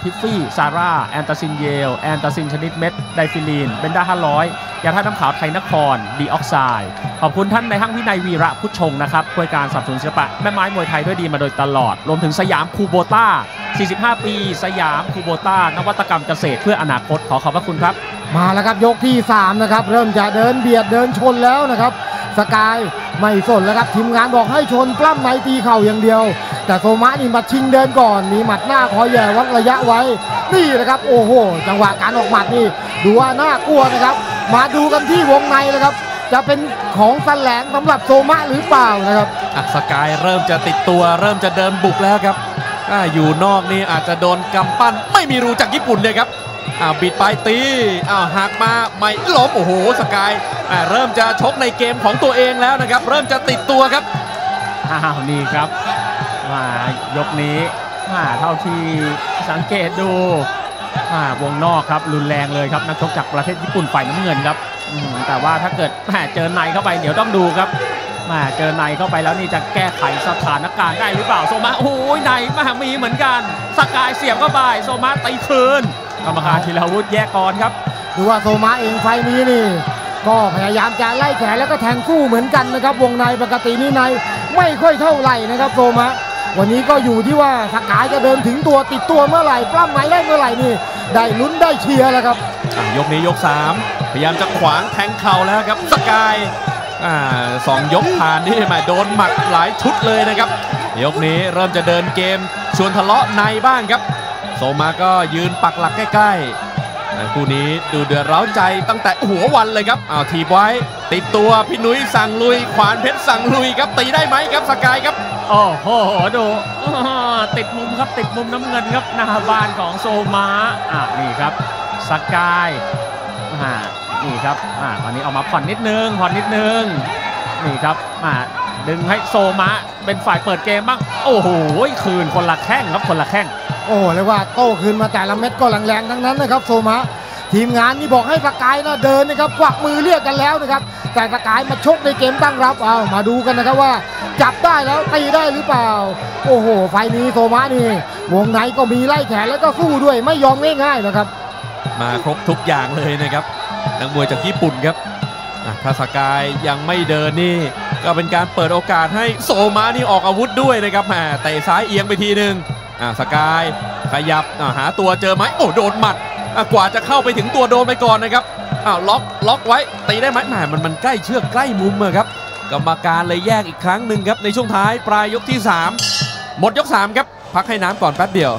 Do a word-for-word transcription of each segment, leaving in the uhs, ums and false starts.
ทิฟฟี่ซาร่าแอนตาซินเยลแอนตาซินชนิดเม็ดไดฟิลีนเบนด้าห้าร้อยยาธาตุน้ำขาวไทยนครดีออกไซด์ขอบคุณท่านในห้างวินัยวีระพุทธชงนะครับช่วยการสนับสนุนศิลปะแม่ไม้มวยไทยด้วยดีมาโดยตลอดรวมถึงสยามคูโบต้าสี่สิบห้าปีสยามคูโบต้านวัตกรรมเกษตรเพื่ออนาคตขอขอบพระคุณครับมาแล้วครับยกที่สามนะครับเริ่มจะเดินเบียดเดินชนแล้วนะครับสกายไม่สนแล้วครับทีมงานบอกให้ชนปล้ำในตีเข่าอย่างเดียวแต่โซมะนี่มาชิงเดินก่อนมีหมัดหน้าคอยแย่วัดระยะไว้นี่แหละครับโอ้โหจังหวะการออกหมัดนี่ดูว่าน่ากลัวนะครับมาดูกันที่วงในเลยครับจะเป็นของแสลงสำหรับโซมะหรือเปล่านะครับสกายเริ่มจะติดตัวเริ่มจะเดินบุกแล้วครับอยู่นอกนี่อาจจะโดนกำปั้นไม่มีรูจากญี่ปุ่นเลยครับอ้าวบิดไปตีอ้าวหักมาไม่ล้มโอ้โหสกายเริ่มจะชกในเกมของตัวเองแล้วนะครับเริ่มจะติดตัวครับอ้าวนี่ครับมายกนี้มาเท่าที่สังเกตดูวงนอกครับรุนแรงเลยครับนักชกจากประเทศญี่ปุ่นฝ่ายน้ำเงินครับแต่ว่าถ้าเกิดเจอในเข้าไปเดี๋ยวต้องดูครับมาเจอในเข้าไปแล้วนี่จะแก้ไขสถานการณ์ได้หรือเปล่าโซมะโอ้ยในมามีเหมือนกันสกายเสียบเข้าไปโซมะตีคืนกรรมการธีรวุฒิแยกก่อนครับดูว่าโซมะเองไฟนี้นี่ก็พยายามจะไล่แขนแล้วก็แทงคู่เหมือนกันนะครับวงในปกตินี่ในไม่ค่อยเท่าไหร่นะครับโซมะวันนี้ก็อยู่ที่ว่าสกายจะเดินถึงตัวติดตัวเมื่อไหร่ปล้ำไหนได้เมื่อไหร่นี่ได้ลุ้นได้เชียร์แล้วครับยกนี้ยกสามพยายามจะขวางแทงเข่าแล้วครับสกายอ่าสองยกผ่านนี่มาโดนหมัดหลายชุดเลยนะครับยกนี้เริ่มจะเดินเกมชวนทะเลาะในบ้างครับโซมาก็ยืนปักหลักใกล้ๆคู่นี้ดูเดือดร้าวใจตั้งแต่หัววันเลยครับอ้าวทีบไว้ติดตัวพี่นุ้ยสั่งลุยขวานเพชรสั่งลุยครับตีได้ไหมครับสกายครับโอ้โหดูติดมุมครับติดมุมน้ำเงินครับหน้าบ้านของโซมาอ่ะนี่ครับสกายอ่านี่ครับอ่าตอนนี้เอามาผ่อนนิดนึงผ่อนนิดนึงนี่ครับอ่าดึงให้โซมะเป็นฝ่ายเปิดเกมบ้างโอ้โหคืนคนละแข้งครับคนละแข้งโอ้เรียกว่าโต้คืนมาแต่ละเม็ดก็แรงๆทั้งนั้นนะครับโซมะทีมงานนี่บอกให้สกายนะเดินนะครับกวักมือเรียกกันแล้วนะครับแต่สกายมาชกในเกมตั้งรับเอามาดูกันนะครับว่าจับได้แล้วตีได้หรือเปล่าโอ้โหไฟนี้โซมะนี่วงในก็มีไล่แขนแล้วก็สู้ด้วยไม่ยอมง่ายๆนะครับมาครบทุกอย่างเลยนะครับนักมวยจากญี่ปุ่นครับถ้าสกายยังไม่เดินนี่ก็เป็นการเปิดโอกาสให้โซมะนี่ออกอาวุธด้วยนะครับแหมเตะซ้ายเอียงไปทีนึงอ่าสกายขยับหาตัวเจอไหมโอ้โดนหมัดกว่าจะเข้าไปถึงตัวโดนไปก่อนนะครับอ้าวล็อกล็อกไว้ตีได้ไหมแหมมันมันใกล้เชือกใกล้มุมอะครับกรรมการเลยแยกอีกครั้งหนึ่งครับในช่วงท้ายปลายยกที่สามหมดยกสามครับพักให้น้ำก่อนแป๊บเดียว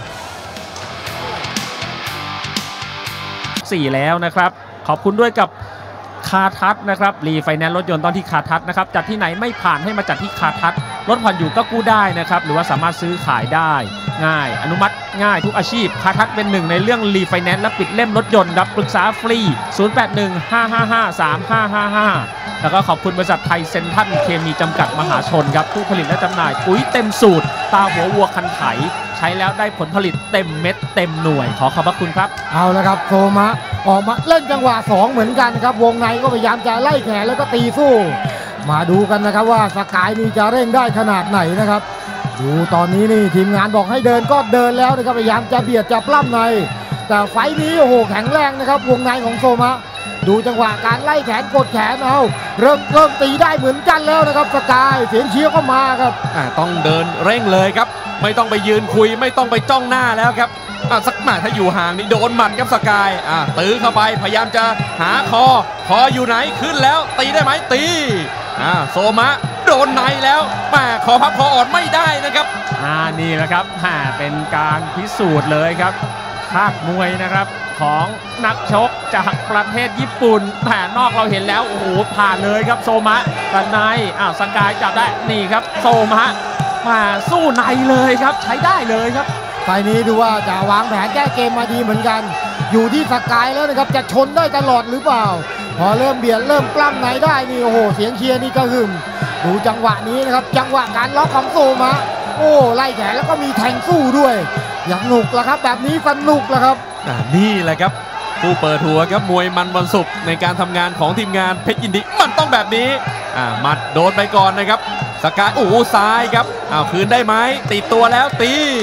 สี่แล้วนะครับขอบคุณด้วยกับคาทัศนะครับรีไฟแนนซ์รถยนต์ตอนที่คาทัศนะครับจัดที่ไหนไม่ผ่านให้มาจัดที่คาทัศรถผ่อนอยู่ก็กู้ได้นะครับหรือว่าสามารถซื้อขายได้ง่ายอนุมัติง่ายทุกอาชีพคาทัศเป็นหนึ่งในเรื่องรีไฟแนนซ์และปิดเล่มรถยนต์ครับปรึกษาฟรีศูนย์ แปด หนึ่ง ห้า ห้า ห้า สาม ห้า ห้า ห้าแล้วก็ขอบคุณบริษัทไทยเซ็นทรัลเคมีจำกัดมหาชนครับผู้ผลิตและจำหน่ายปุ๋ยเต็มสูตรตาหัววัวคันไถใช้แล้วได้ผลผลิตเต็มเม็ดเต็มหน่วยขอขอบพระคุณครับเอาละครับโซมะออกมาเล่นจังหวะสองเหมือนกันครับวงในก็พยายามจะไล่แขนแล้วก็ตีสู้มาดูกันนะครับว่าสกายนี่จะเร่งได้ขนาดไหนนะครับดูตอนนี้นี่ทีมงานบอกให้เดินก็เดินแล้วนะครับพยายามจะเบียดจะปล้ำในแต่ไฟนี้โอ้โหแข็งแรงนะครับวงในของโซมะดูจังหวะการไล่แขนกดแขนเอาเริ่มเริ่มตีได้เหมือนกันแล้วนะครับสกายเสียงเชียร์ก็มาครับต้องเดินเร่งเลยครับไม่ต้องไปยืนคุยไม่ต้องไปจ้องหน้าแล้วครับสักหน่อยถ้าอยู่ห่างนี่โดนหมัดครับสกายตื้อเข้าไปพยายามจะหาคอคออยู่ไหนขึ้นแล้วตีได้ไหมตีโซมะโดนในแล้วแม่ขอพับคออ่อนไม่ได้นะครับอ่านี่แหละครับเป็นการพิสูจน์เลยครับภาคมวยนะครับของนักชกจากประเทศญี่ปุ่นแผ่นอกเราเห็นแล้วโอ้โหผ่านเลยครับโซมะกันในอ้าวสกายจับได้นี่ครับโซมะมาสู้ในเลยครับใช้ได้เลยครับไฟนี้ดูว่าจะวางแผนแก้เกมมาดีเหมือนกันอยู่ที่สกายแล้วนะครับจะชนได้ตลอดหรือเปล่าพอเริ่มเบียดเริ่มปล้ำในได้นี่โอ้โหเสียงเชียร์นี่ก็หึมดูจังหวะนี้นะครับจังหวะการล็อกของโซมะโอ้ไล่แขนแล้วก็มีแทงสู้ด้วยอย่างหนุกละครับแบบนี้สนุกละครับนี่แหละครับผู้เปิดหัวครับมวยมันวันศุกร์ในการทำงานของทีมงานเพชรยินดีมันต้องแบบนี้อ่ามัดโดนไปก่อนนะครับสกายโอ้ซ้ายครับอ้าวคืนได้ไหมติดตัวแล้วตี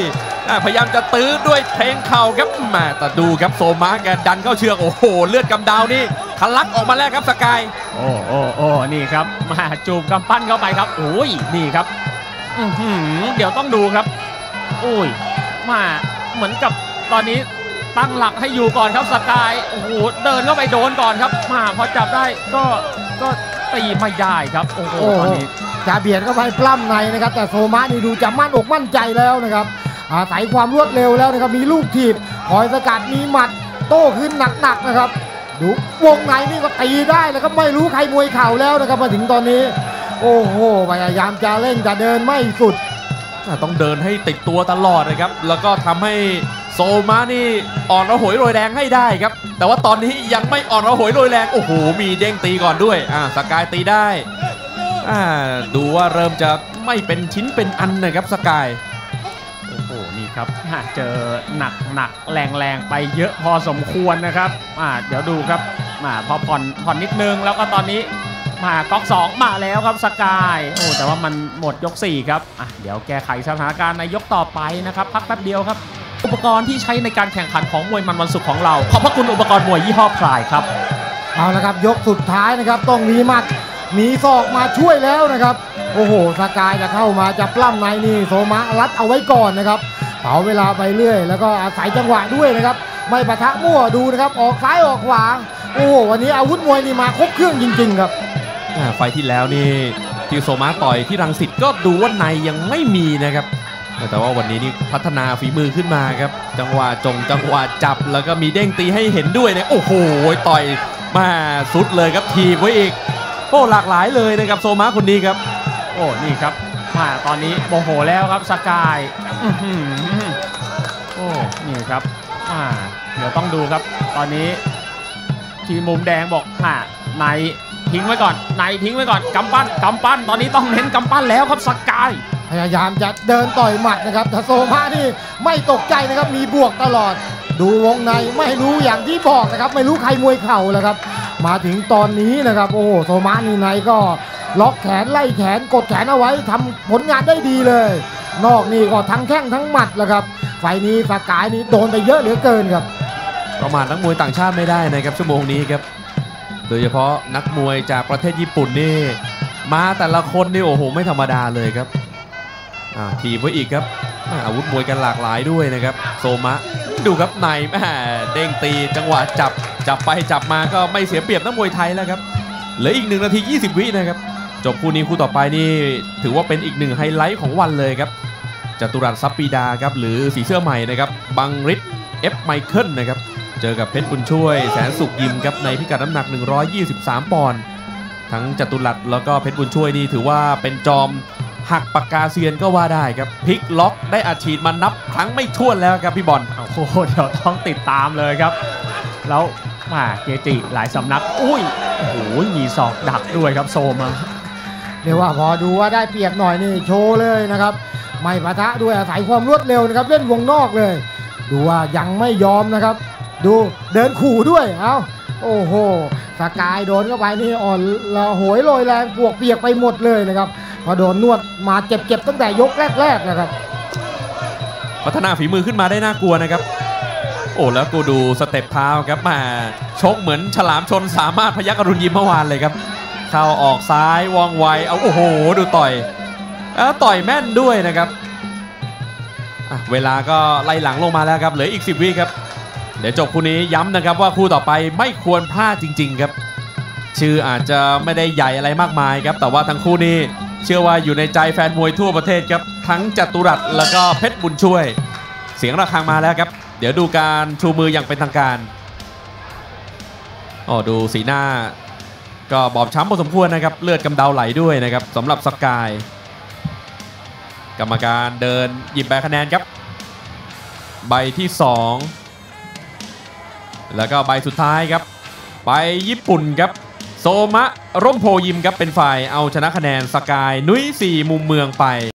พยายามจะตื้อด้วยเพลงเข่าครับแม่แต่ดูครับโซมะแกดันเข้าเชือกโอ้โหเลือดกำดาวนี่ทะลักออกมาแล้วครับสกายโอ้โอ้โอ้นี่ครับมาจูบกำปั้นเข้าไปครับโอ้ยนี่ครับอื้อหือเดี๋ยวต้องดูครับโอ้ยมาเหมือนกับตอนนี้ตั้งหลักให้อยู่ก่อนครับสกายโอ้โหเดินเข้าไปโดนก่อนครับมาพอจับได้ก็ก็ตีไม่ได้ครับโอ้โหตอนนี้จะเบียดเข้าไปปล้ำในนะครับแต่โซมะนี่ดูจะมั่นอกมั่นใจแล้วนะครับอาศัยความรวดเร็วแล้วนะครับมีลูกถีบคอยสกัดมีหมัดโต้ขึ้นหนักๆนะครับดูวงในนี่ก็ตีได้แล้วก็ไม่รู้ใครมวยเข่าแล้วนะครับมาถึงตอนนี้โอ้โหพยายามจะเล่นจะเดินไม่สุดต้องเดินให้ติดตัวตลอดนะครับแล้วก็ทำให้โซมะนี่อ่อนระหวยโรยแรงให้ได้ครับแต่ว่าตอนนี้ยังไม่อ่อนระหวยโรยแรงโอ้โหมีเด้งตีก่อนด้วยอ่าสกายตีได้อ่าดูว่าเริ่มจะไม่เป็นชิ้นเป็นอันนะครับสกายโอ้โหนี่ครับเจอหนักหนักแรงแรงไปเยอะพอสมควรนะครับอ่าเดี๋ยวดูครับมาพอผ่อนผ่อนนิดนึงแล้วก็ตอนนี้มาก๊อกสองมาแล้วครับสกายโอ้แต่ว่ามันหมดยกสี่ครับอ่ะเดี๋ยวแก้ไขสถานการณ์ในยกต่อไปนะครับพักแป๊บเดียวครับอุปกรณ์ที่ใช้ในการแข่งขันของมวยมันวันศุกร์ของเราขอบพระคุณอุปกรณ์มวยยี่ห้อพลายครับเอาละครับยกสุดท้ายนะครับต้องมีหมัดมีศอกมาช่วยแล้วนะครับโอ้โหสกายจะเข้ามาจะปล้ำในนี่โซมะรัดเอาไว้ก่อนนะครับเผาเวลาไปเรื่อยแล้วก็อาศัยจังหวะด้วยนะครับไม่ปะทะมั่วดูนะครับออกซ้ายออกขวาโอ้โหวันนี้อาวุธมวยนี่มาครบเครื่องจริงๆครับไฟที่แล้วนี่ที่โซมะต่อยที่รังสิตก็ดูว่าในยังไม่มีนะครับแต่ว่าวันนี้นี่พัฒนาฝีมือขึ้นมาครับจังหวะจงจังหวะจับแล้วก็มีเด้งตีให้เห็นด้วยเนี่ยโอ้โหต่อยมาสุดเลยครับทีบไว้อีกโอ้หลากหลายเลยนะครับโซมะคนนี้ครับโอ้นี่ครับมาตอนนี้โมโหแล้วครับสกายโอ้นี่ครับอ่าเดี๋ยวต้องดูครับตอนนี้ทีมมุมแดงบอกอ่าในทิ้งไว้ก่อนในทิ้งไว้ก่อนกำปั้นกำปั้นตอนนี้ต้องเน้นกำปั้นแล้วครับสกายพยายามจะเดินต่อยหมัดนะครับแต่โซมะนี่ไม่ตกใจนะครับมีบวกตลอดดูวงในไม่รู้อย่างที่บอกนะครับไม่รู้ใครมวยเข่าแล้วครับมาถึงตอนนี้นะครับโอ้โซมะนี่ในก็ล็อกแขนไล่แขนกดแขนเอาไว้ทำผลงานได้ดีเลยนอกนี่ก็ทั้งแข้งทั้งหมัดแล้วครับไฟนี้สกายนี่โดนไปเยอะเหลือเกินครับประมาณนักมวยต่างชาติไม่ได้นะครับชั่วโมงนี้ครับโดยเฉพาะนักมวยจากประเทศญี่ปุ่นนี่มาแต่ละคนนี่โอ้โหไม่ธรรมดาเลยครับทีมไว้อีกครับอาวุธมวยกันหลากหลายด้วยนะครับโซมะดูครับในแม่เด้งตีจังหวะจับจับไปจับมาก็ไม่เสียเปรียบนักมวยไทยแล้วครับเหลืออีกหนึ่งนาทียี่สิบวินะครับจบคู่นี้คู่ต่อไปนี่ถือว่าเป็นอีกหนึ่งไฮไลท์ของวันเลยครับจตุรัสซับปีดาครับหรือสีเสื้อใหม่นะครับบังฤทธิ์เอฟไมเคิลนะครับเจอกับเพชรบุญช่วยแสนสุขยิมครับในพิกัดน้ำหนักหนึ่งร้อยยี่สิบสามปอนด์ทั้งจตุรัสแล้วก็เพชรบุญช่วยนี่ถือว่าเป็นจอมหักปากกาเซียนก็ว่าได้ครับพลิกล็อกได้อัดฉีดมานับครั้งไม่ถ้วนแล้วครับพี่บอลโอ้โหเดี๋ยวต้องติดตามเลยครับแล้วมาเกจิหลายสำนักอุ้ยโอ้โหมีศอกดักด้วยครับโซมาเรียกว่าพอดูว่าได้เปรียบหน่อยนี่โชว์เลยนะครับไม่ปะทะด้วยอาศัยความรวดเร็วนะครับเล่นวงนอกเลยดูว่ายังไม่ยอมนะครับดูเดินขู่ด้วยเอ้าโอ้โหสกายโดนเข้าไปนี่อ่อนละโหยโรยแรงปวกเปียกไปหมดเลยนะครับพอโดนนวดมาเจ็บๆตั้งแต่ยกแรกๆนะครับพัฒนาฝีมือขึ้นมาได้น่ากลัวนะครับโอ้แล้วกูดูสเต็ปเท้าครับมาชกเหมือนฉลามชนสามารถพยัคฆ์อรุณยิมเมื่อวานเลยครับเข้าออกซ้ายว่องไวเอาโอ้โหดูต่อยแล้วต่อยแม่นด้วยนะครับเวลาก็ไล่หลังลงมาแล้วครับเหลืออีกสิบวิครับเดี๋ยวจบคู่นี้ย้ำนะครับว่าคู่ต่อไปไม่ควรพลาดจริงๆครับชื่ออาจจะไม่ได้ใหญ่อะไรมากมายครับแต่ว่าทั้งคู่นี้เชื่อว่าอยู่ในใจแฟนมวยทั่วประเทศครับทั้งจตุรัสแล้วก็เพชรบุญช่วยเสียงระฆังมาแล้วครับเดี๋ยวดูการชูมืออย่างเป็นทางการอ๋อดูสีหน้าก็บอบช้ำพอสมควรนะครับเลือดกำเดาไหลด้วยนะครับสำหรับสกายกรรมการเดินหยิบใบคะแนนครับใบที่สองแล้วก็ใบสุดท้ายครับไปญี่ปุ่นครับโซมะร่มโพยิมครับเป็นฝ่ายเอาชนะคะแนนสกายนุ้ยสี่มุมเมืองไป